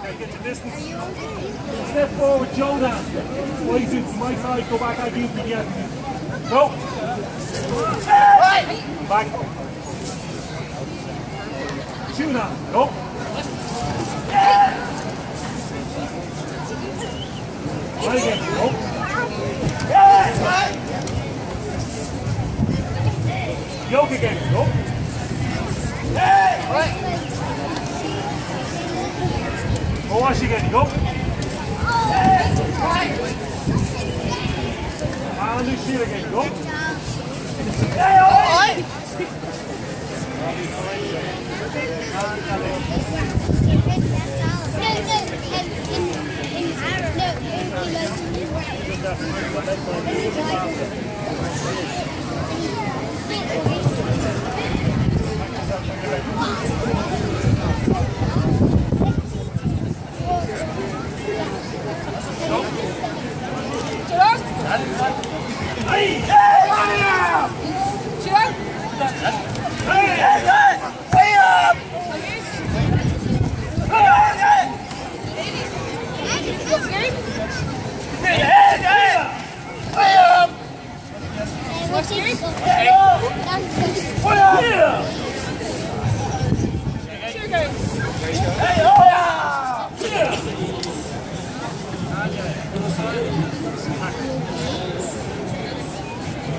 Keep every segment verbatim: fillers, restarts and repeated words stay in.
Get your distance. Step forward, shoulder. Waist into my side, go back, I give you again. Go. Back. Shoot now. Go. Right again. Go. Yoke again. Go. Right. Go wash again. Go. And do shield again. Go.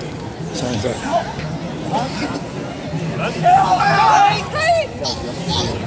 Sounds like.